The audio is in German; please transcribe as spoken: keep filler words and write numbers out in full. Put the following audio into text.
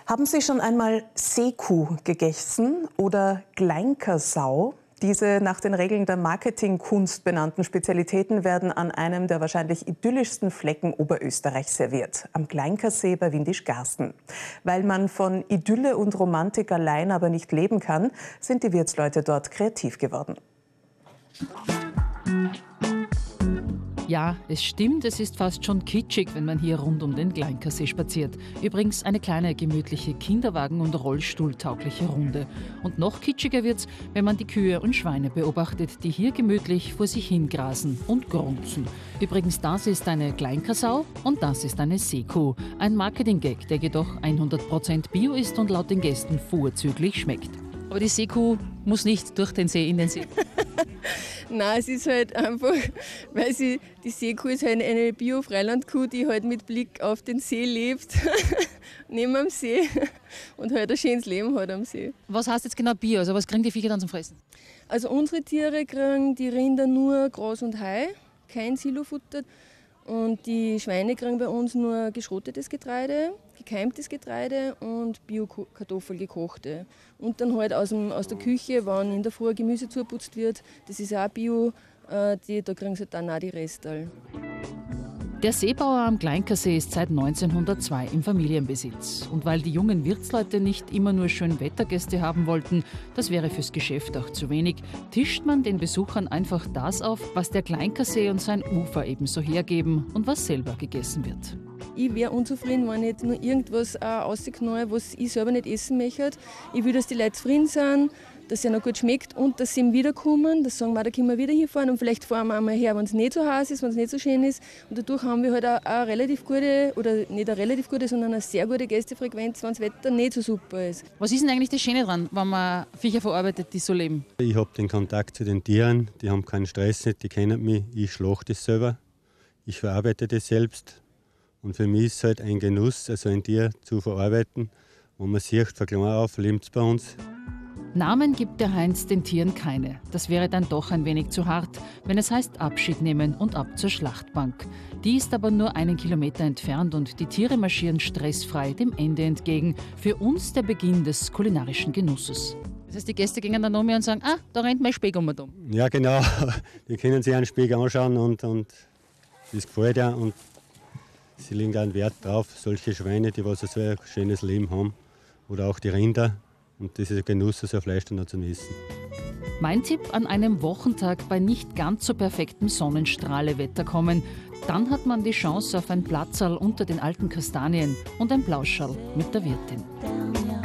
Haben Sie schon einmal Seekuh gegessen oder Gleinkersau? Diese nach den Regeln der Marketingkunst benannten Spezialitäten werden an einem der wahrscheinlich idyllischsten Flecken Oberösterreichs serviert, am Gleinkersee bei Windischgarsten. Weil man von Idylle und Romantik allein aber nicht leben kann, sind die Wirtsleute dort kreativ geworden. Ja, es stimmt, es ist fast schon kitschig, wenn man hier rund um den Gleinkersee spaziert. Übrigens eine kleine, gemütliche Kinderwagen- und Rollstuhltaugliche Runde. Und noch kitschiger wird's, wenn man die Kühe und Schweine beobachtet, die hier gemütlich vor sich hingrasen und grunzen. Übrigens, das ist eine Gleinkersau und das ist eine Seekuh. Ein Marketing-Gag, der jedoch hundert Prozent Bio ist und laut den Gästen vorzüglich schmeckt. Aber die Seekuh muss nicht durch den See in den See. Nein, es ist halt einfach, weil sie, die Seekuh ist halt eine Bio-Freilandkuh, die halt mit Blick auf den See lebt, neben am See und halt ein schönes Leben hat am See. Was heißt jetzt genau Bio? Also was kriegen die Viecher dann zum Fressen? Also unsere Tiere kriegen die Rinder nur Gras und Heu, kein Silofutter. Und die Schweine kriegen bei uns nur geschrottetes Getreide, gekeimtes Getreide und Bio-Kartoffel gekochte. Und dann halt aus, dem, aus der Küche, wenn in der Früh Gemüse zuputzt wird, das ist auch Bio, äh, die, da kriegen sie dann auch die Restal. Der Seebauer am Gleinkersee ist seit neunzehnhundertzwei im Familienbesitz. Und weil die jungen Wirtsleute nicht immer nur Schönwettergäste haben wollten, das wäre fürs Geschäft auch zu wenig, tischt man den Besuchern einfach das auf, was der Gleinkersee und sein Ufer ebenso hergeben und was selber gegessen wird. Ich wäre unzufrieden, wenn ich nicht nur irgendwas äh, rausknalle, was ich selber nicht essen möchte. Ich will, dass die Leute zufrieden sind, dass es ihnen gut schmeckt und dass sie ihm wiederkommen. Das sagen wir, da können wir wieder hinfahren und vielleicht fahren wir einmal her, wenn es nicht so heiß ist, wenn es nicht so schön ist. Und dadurch haben wir halt auch eine relativ gute, oder nicht eine relativ gute, sondern eine sehr gute Gästefrequenz, wenn das Wetter nicht so super ist. Was ist denn eigentlich das Schöne dran, wenn man Viecher verarbeitet, die so leben? Ich habe den Kontakt zu den Tieren, die haben keinen Stress nicht, die kennen mich, ich schlachte es selber, ich verarbeite das selbst. Und für mich ist es halt ein Genuss, also ein Tier zu verarbeiten. Wenn man sieht, von klein auf lebt es bei uns. Namen gibt der Heinz den Tieren keine. Das wäre dann doch ein wenig zu hart, wenn es heißt Abschied nehmen und ab zur Schlachtbank. Die ist aber nur einen Kilometer entfernt und die Tiere marschieren stressfrei dem Ende entgegen. Für uns der Beginn des kulinarischen Genusses. Das heißt, die Gäste gehen dann um mir und sagen, ah, da rennt mein Speck um und um. Ja, genau. Die können sich einen Speck anschauen und, und das gefällt ja. Und sie legen einen Wert drauf, solche Schweine, die was so ein schönes Leben haben. Oder auch die Rinder. Und das ist ein Genuss, so ein Fleisch dann zu essen. Mein Tipp: an einem Wochentag bei nicht ganz so perfektem Sonnenstrahlewetter kommen. Dann hat man die Chance auf ein Platzerl unter den alten Kastanien und ein Plauschall mit der Wirtin.